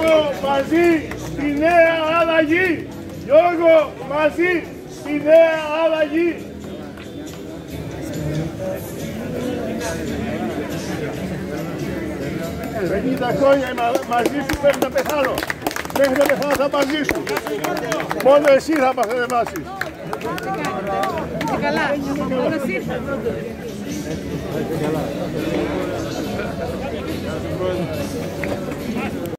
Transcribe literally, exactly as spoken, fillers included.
Γιώργο, μαζί στη νέα αλλαγή. Γιώργο, μαζί στη νέα αλλαγή. πενήντα χρόνια μαζί σου μέχρι να πεθάνω. Μέχρι να πεθάνω θα μαζί σου. Μόνο εσύ θα μας ανεβάσεις. Καλά, καλώς ήρθατε.